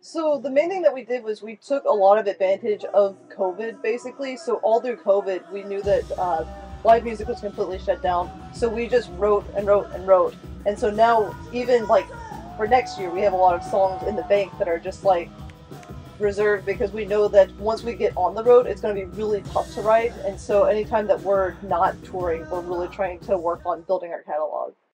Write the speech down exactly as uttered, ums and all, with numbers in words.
So the main thing that we did was we took a lot of advantage of COVID, basically. So all through COVID, we knew that uh, live music was completely shut down. So we just wrote and wrote and wrote. And so now, even like for next year, we have a lot of songs in the bank that are just like reserved because we know that once we get on the road, it's going to be really tough to write. And so anytime that we're not touring, we're really trying to work on building our catalog.